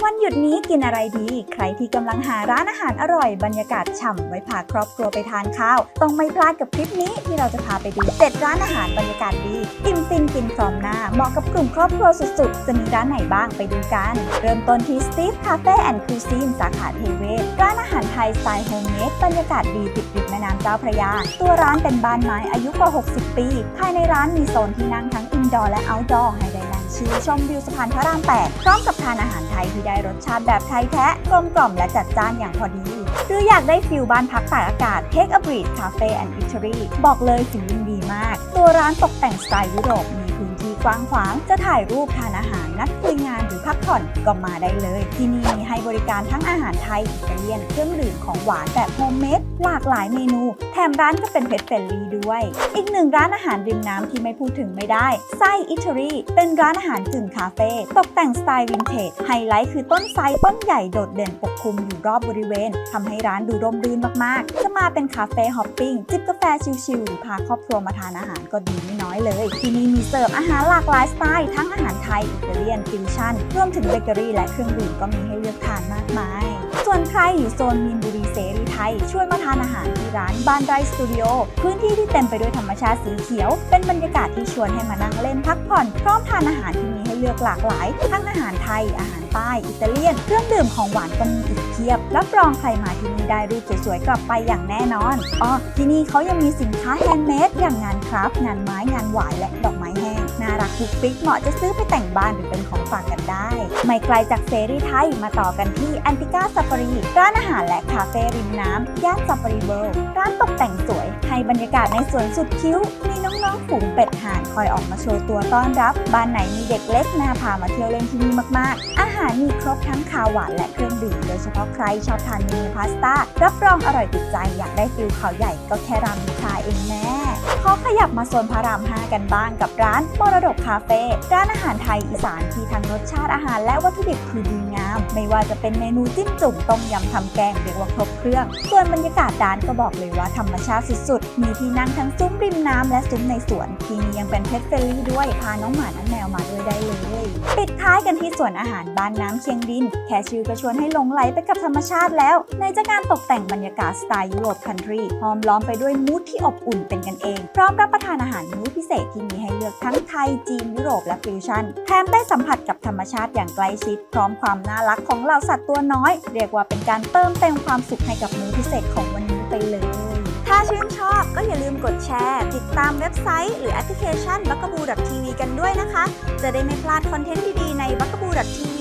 วันหยุดนี้กินอะไรดีใครที่กำลังหาร้านอาหารอร่อยบรรยากาศฉ่ำไว้พาครอบครัวไปทานข้าวต้องไม่พลาดกับคลิปนี้ที่เราจะพาไปดู7ร้านอาหารบรรยากาศดีอิ่มฟินกินพร้อมหน้าเหมาะกับกลุ่มครอบครัวสุดๆจะมีร้านไหนบ้างไปดูกันเริ่มต้นที่ Steve Cafe and Cuisine สาขาเทเวศร้านอาหารไทยสไตล์โฮมเมดบรรยากาศดีติดริมแม่น้ำเจ้าพระยาตัวร้านเป็นบ้านไม้อายุกว่า60ปีภายในร้านมีโซนที่นั่งทั้งอินดอร์และเอาท์ดอร์ให้ได้นั่งชิลชมวิวสะพานพระราม 8พร้อมกับทานอาหารไทยที่ได้รสชาติแบบไทยแท้กลมกล่อมและจัดจ้านอย่างพอดีหรืออยากได้ฟิลบ้านพักตากอากาศ Take a Breeze Cafe and Eatery บอกเลยฟีลลิ่งดีมากตัวร้านตกแต่งสไตล์ยุโรปมีพื้นที่กว้างขวางจะถ่ายรูปทานอาหารนัดคุยงานหรือพักผ่อนก็มาได้เลยที่นี่มีให้บริการทั้งอาหารไทยอิตาเลียนเครื่องดื่มของหวานแบบโฮมเมดหลากหลายเมนูแถมร้านก็เป็นเพจเฟรนลี่ด้วยอีกหนึ่งร้านอาหารริมน้ำที่ไม่พูดถึงไม่ได้ไส้อิตาลีเป็นร้านอาหารกึ่งคาเฟ่ตกแต่งสไตล์วินเทจไฮไลท์คือต้นไทรต้นใหญ่โดดเด่นปกคลุมอยู่รอบบริเวณทำให้ร้านดูร่มรื่นมากๆจะมาเป็นคาเฟ่ฮอปปิ้งจิบกาแฟชิลๆหรือพาครอบครัวมาทานอาหารก็ดีไม่น้อยเลยที่นี่มีเสิร์ฟอาหารหลากหลายสไตล์ทั้งอาหารไทยอิตาเลียนฟิวชั่นรวมถึงเบเกอรี่และเครื่องดื่มก็มีให้เลือกทานมากมายส่วนใครอยู่โซนมีนบุรีเสรีไทยช่วยมาทานอาหารที่ร้านบ้านไร่สตูดิโอพื้นที่ที่เต็มไปด้วยธรรมชาติสีเขียวเป็นบรรยากาศที่ชวนให้มานั่งเล่นพักผ่อนพร้อมทานอาหารที่มีให้เลือกหลากหลายทั้งอาหารไทยอาหารใต้อิตาเลียนเครื่องดื่มของหวานก็มีอีกเพียบรับรองใครมาที่นี่ได้รูปสวยๆกลับไปอย่างแน่นอนที่นี่เขายังมีสินค้าแฮนด์เมดอย่างงานคราฟต์งานไม้งานหวายและดอกไม้แห้งน่ารักปุ๊กปิ๊กเหมาะจะซื้อไปแต่งบ้านหรือเป็นของฝากกันได้ไม่ไกลจากเสรีไทยมาต่อกันที่แอนติก้าซาฟารีร้านอาหารและคาเฟ่ริมน้ำย่านซาฟารีเวิลด์ร้านตกแต่งสวยให้บรรยากาศในสวนสุดคิ้วมีน้องๆฝูงเป็ดห่านคอยออกมาโชว์ตัวต้อนรับบ้านไหนมีเด็กเล็กน่าพามาเที่ยวเล่นที่นี่มากๆอาหารมีครบทั้งคาวหวานและเครื่องดื่มโดยเฉพาะใครชอบทานเมนูพาสต้ารับรองอร่อยติดใจอยากได้ฟิลเขาใหญ่ก็แค่รามอินทราเองแน่พอขยับมาโซนพระราม 5กันบ้างกับร้านมรดกคาเฟ่ร้านอาหารไทยอีสานที่ทั้งรสชาติอาหารและวัตถุดิบคือดีงามไม่ว่าจะเป็นเมนูจิ้มจุ่มต้มยำทำแกงเรียกว่าครบเครื่องส่วนบรรยากาศร้านก็บอกเลยว่าธรรมชาติสุดๆมีที่นั่งทั้งซุ้มริมน้ำและซุ้มในสวนที่นี่ยังเป็นเพจเฟรนลี่ด้วยพาน้องหมาน้องแมวมาด้วยได้เลยปิดท้ายกันที่สวนอาหารบ้านน้ำเชียงดินแค่ชื่อก็ชวนให้หลงไหลไปกับธรรมชาติแล้วในจากการตกแต่งบรรยากาศสไตล์ยุโรปคันทรีห้อมล้อมไปด้วยมูดที่อบอุ่นเป็นกันเองพร้อมรับประทานอาหารมื้อพิเศษที่มีให้เลือกทั้งไทยจีนยุโรปและฟิวชั่นแถมได้สัมผัสกับธรรมชาติอย่างใกล้ชิดพร้อมความน่ารักของเหล่าสัตว์ตัวน้อยเรียกว่าเป็นการเติมเต็มความสุขให้กับมื้อพิเศษของวันนี้ไปเลยถ้าชื่นชอบก็อย่าลืมกดแชร์ติดตามเว็บไซต์หรือแอปพลิเคชัน bugaboo.tv กันด้วยนะคะจะได้ไม่พลาดคอนเทนต์ดีๆใน bugaboo.tv